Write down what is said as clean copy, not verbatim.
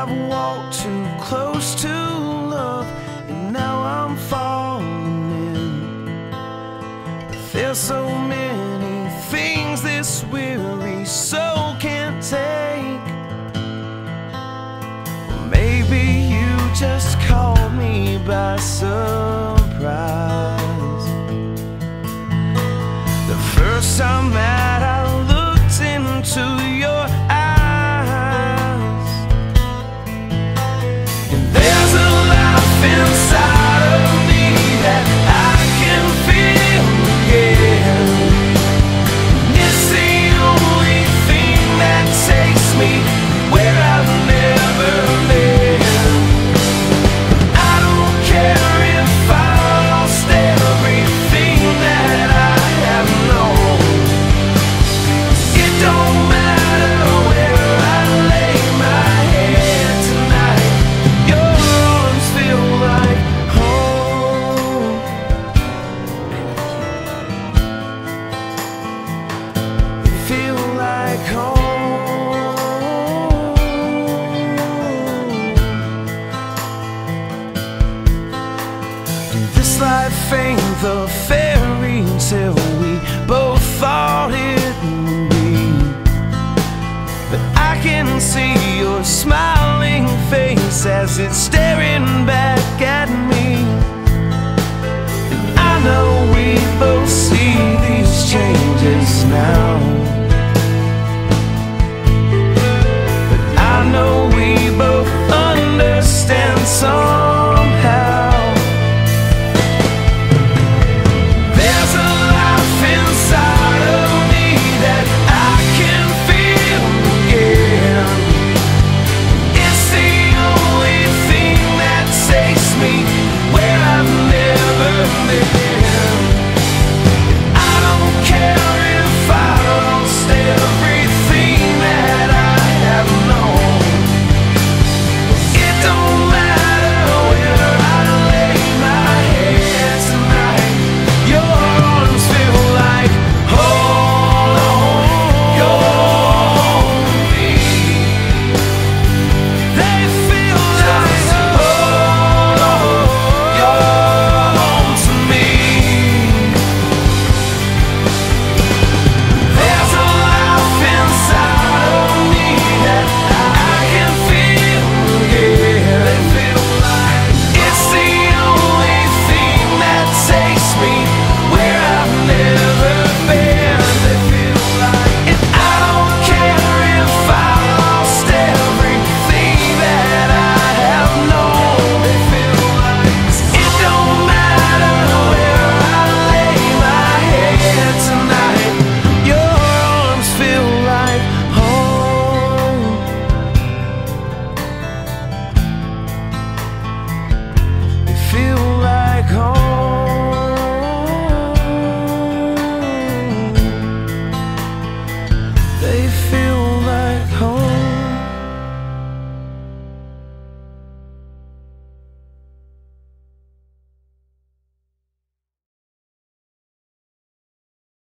I've walked too close to love, and now I'm falling in. There's so many things this weary soul can't take. Or maybe you just caught me by surprise. The first time that I looked into your eyes, and there's a life inside of me that I can feel again. It's the only thing that takes me where I've never been. I don't care if I lost everything that I have known. It don't matter where I lay my head tonight. Your arms feel like home. Feel like home. This life ain't the fairy tale we both thought it would be, but I can see your smiling face as it's staring back at me. And I know we both see these changes now.